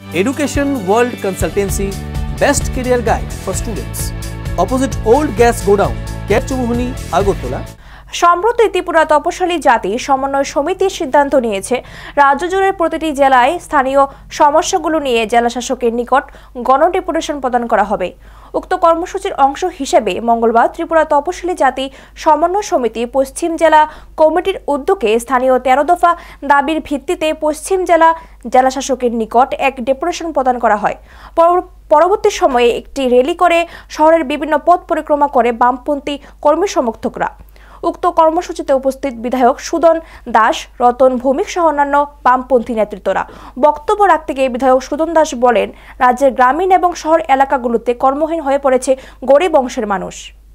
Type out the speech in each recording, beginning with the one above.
Education World Consultancy Best Career Guide for Students. Opposite Old Gas Godown, Kerchumuhuni, Agartala. সম্প্রতি ত্রিপুরা তপশিলি জাতি সমন্বয় সমিতির সিদ্ধান্ত নিয়েছে রাজ্য জুড়ে প্রতিটি জেলায় স্থানীয় সমস্যাগুলো নিয়ে জেলা শাসকের নিকট গণডেপুটেশন প্রদান করা হবে। উক্ত কর্মসূচির অংশ হিসেবে মঙ্গলবার ত্রিপুরা তপশিলি জাতি সমন্বয় সমিতি পশ্চিম জেলা কমিটির উদ্যোগে স্থানীয় 13 দফা দাবির ভিত্তিতে পশ্চিম জেলা শাসকের নিকট এক ডেপুটেশন প্রদান করা হয়। পরবর্তী সময়ে একটি র্যালি করে শহরের বিভিন্ন পথ পরিক্রমা করে বামপন্থী কর্মী সমর্থকরা। উক্ত কর্মসূচিতে উপস্থিত বিধায়ক সুদন দাস, রতন ভৌমিক সহ অন্যান্য বামপন্থী নেতৃত্বরা বক্তব্য রাখতে গিয়ে বিধায়ক সুদন দাস বলেন, রাজ্যের গ্রামীণ এবং শহর এলাকাগুলোতে কর্মহীন হয়ে পড়েছে গরিব অংশের মানুষ।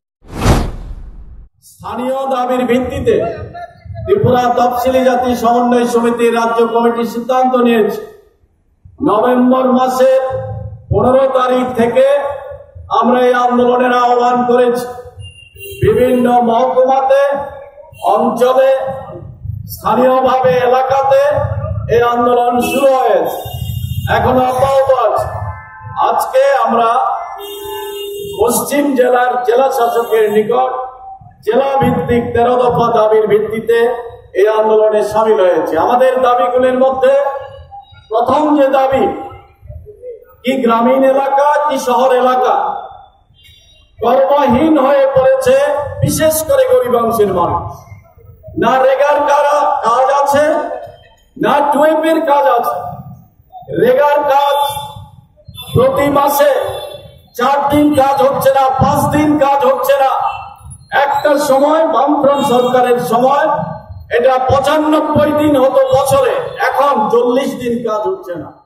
স্থানীয় দাবির ভিত্তিতে ত্রিপুরা তফসিলি জাতি সমন্বয় সমিতির রাজ্য কমিটি সিদ্ধান্ত নিয়েছে নভেম্বর মাসের 15 তারিখ থেকে আমরা এই আন্দোলনের আহ্বান করেছি। বিভিন্ন মহকুমাতে, অঞ্চলে, স্থানীয়ভাবে এলাকাতে এই আন্দোলন শুরু হয়েছে, এখনো অব্যাহত আছে। আজকে আমরা পশ্চিম জেলার জেলা শাসকের নিকট জেলা ভিত্তিক 13 দফা দাবির ভিত্তিতে এই আন্দোলনে সামিল হয়েছে। আমাদের দাবিগুলির মধ্যে প্রথম যে দাবি, কি গ্রামীণ এলাকা কি শহর এলাকা কর্মহীন হয়ে পড়েছে বিশেষ করে গরিব অংশের মানুষ। না রেগার কাজ আছে, না টুয়েপের কাজ আছে। রেগার কাজ প্রতি মাসে 4 দিন কাজ হচ্ছে না, 5 দিন কাজ হচ্ছে না। একটা সময় বামফ্রন্ট সরকারের সময় এটা 95 দিন হতো বছরে, এখন 40 দিন কাজ হচ্ছে না।